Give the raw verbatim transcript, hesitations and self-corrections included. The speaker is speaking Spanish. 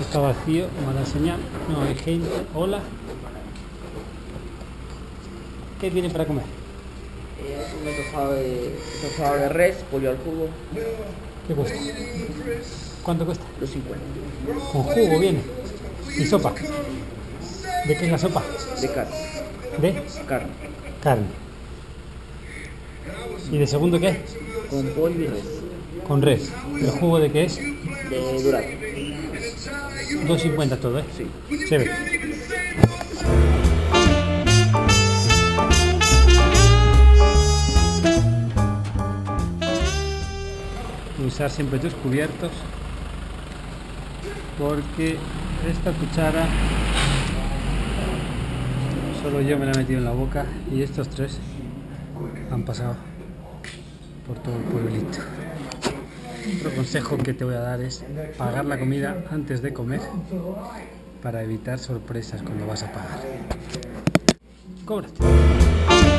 Está vacío, mala señal, no hay gente. Hola. ¿Qué tiene para comer? Eh, es un estofado de, estofado de res, pollo al jugo. ¿Qué cuesta? ¿Cuánto cuesta? Los cincuenta. Con jugo viene. ¿Y sopa? ¿De qué es la sopa? De carne. ¿De? Carne. Carne. ¿Y de segundo qué? Con pollo y res. Con res. ¿El jugo de qué es? De dorado. dos cincuenta todo, ¿eh? Sí. Se ve. Usar siempre tus cubiertos, porque esta cuchara solo yo me la he metido en la boca y estos tres han pasado por todo el pueblito. Otro consejo que te voy a dar es pagar la comida antes de comer para evitar sorpresas cuando vas a pagar. Cóbrate.